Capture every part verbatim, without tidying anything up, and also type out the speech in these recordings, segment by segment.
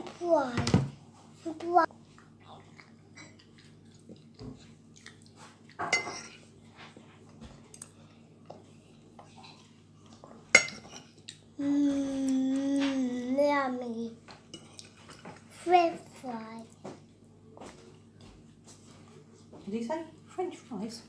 Why? Why? Mmm, yummy. French fries. What did he say? French fries?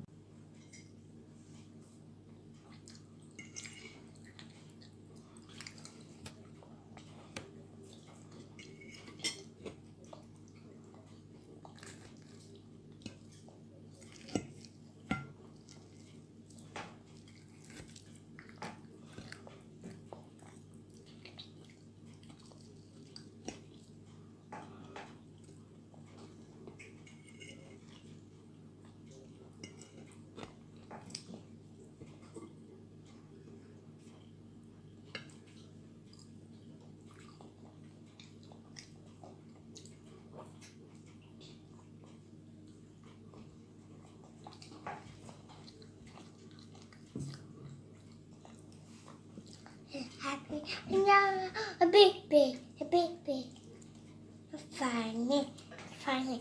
Happy, no, a big, big, a big, big. Funny, funny.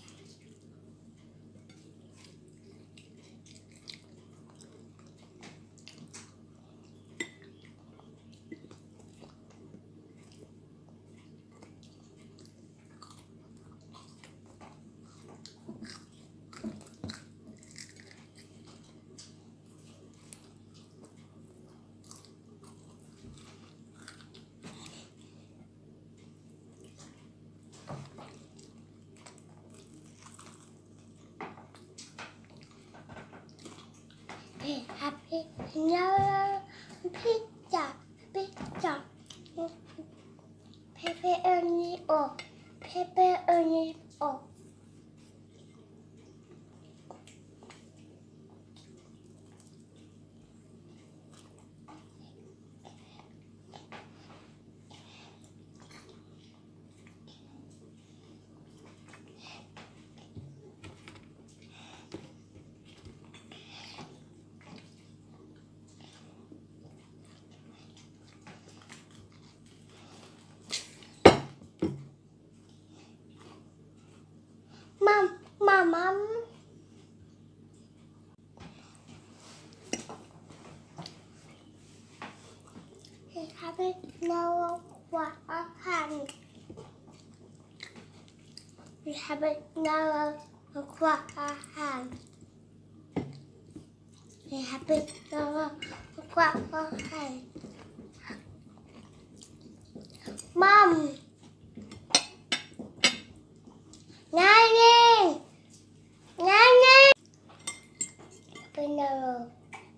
Happy, no, pizza, pizza. Pepperoni, oh, pepperoni, oh. Mom, mom, mom. Happy no what a hand. We have no what a hand. We have no what a hand. Mom. Nanny! Nanny! No.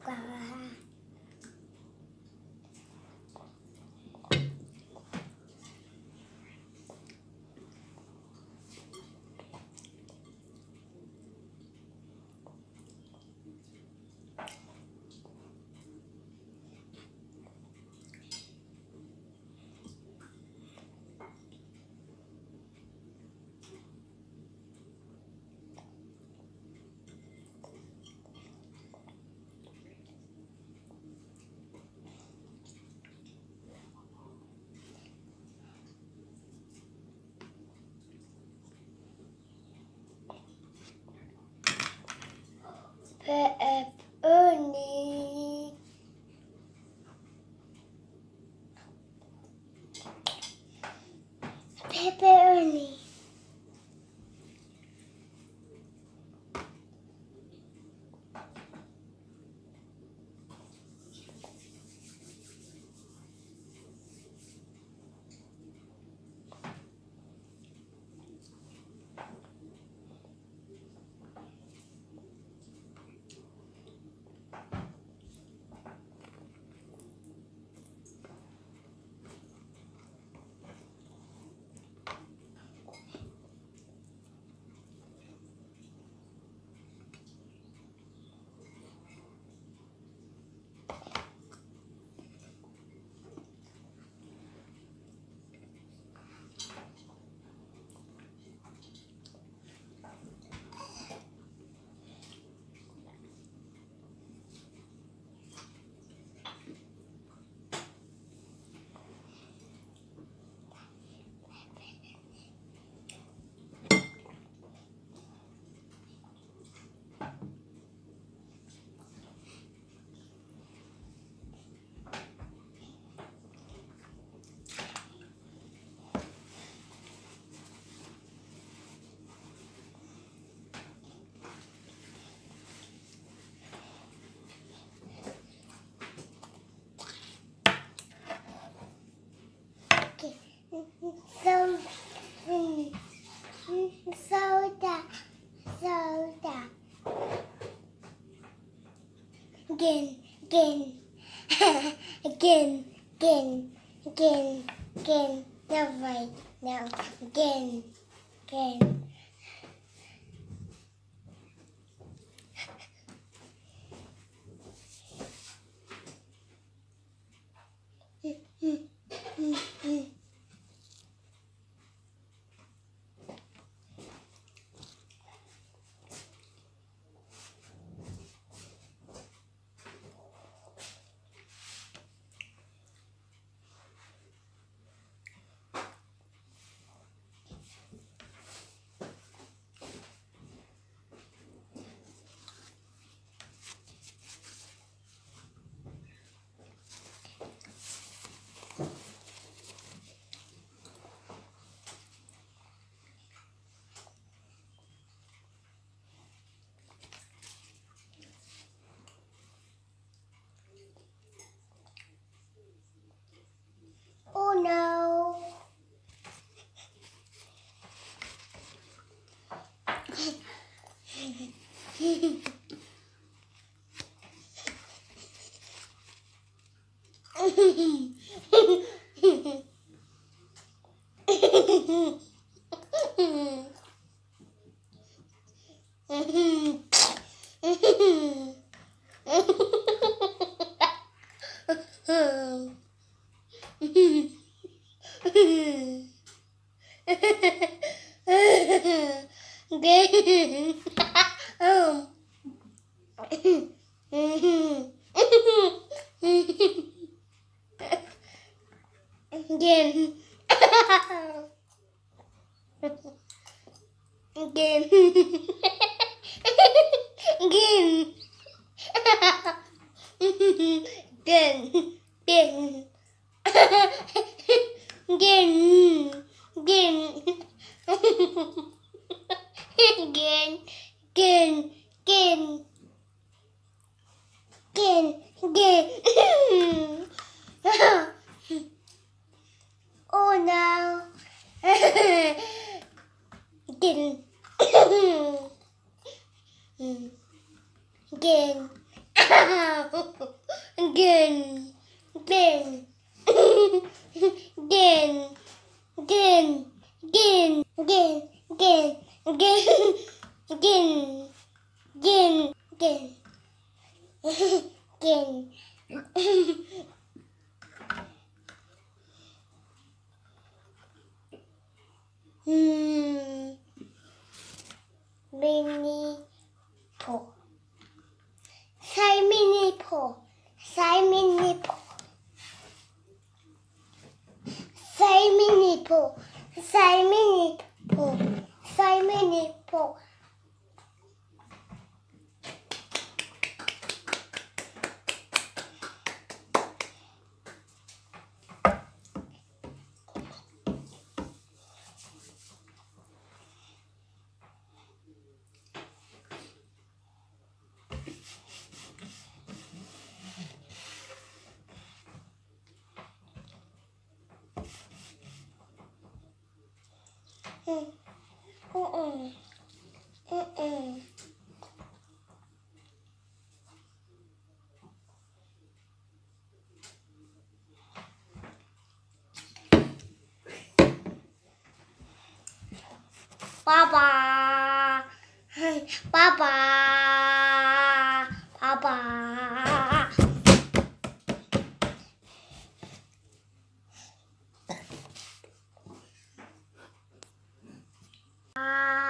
Pepperoni. Pepperoni. soda, soda, soda. Again, again, again, again, again, again. No, right now. Again, again. Oh no. Again. Again. Again. Again. Again. Again. Again. Again. Again. Again. Again. Again. Oh no. Again. Again. Again. Again. Again. Again. Again. Again. Again. Again. Again. Again. Again. Again. Hmm. Mini po. Say mini po. Say mini po. Say mini po. Say mini po. Say mini po. Mm-mm. Mm-mm. Papa. Papa. Papa. Ah.